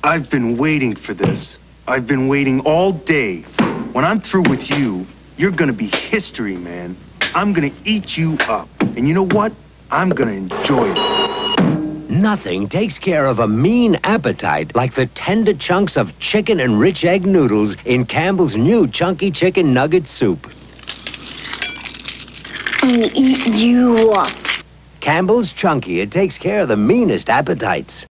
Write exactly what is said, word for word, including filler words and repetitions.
I've been waiting for this. I've been waiting all day. When I'm through with you, you're gonna be history, man. I'm gonna eat you up. And you know what? I'm gonna enjoy it. Nothing takes care of a mean appetite like the tender chunks of chicken and rich egg noodles in Campbell's new Chunky Chicken Nugget Soup. I'm gonna eat you up. Campbell's Chunky, it takes care of the meanest appetites.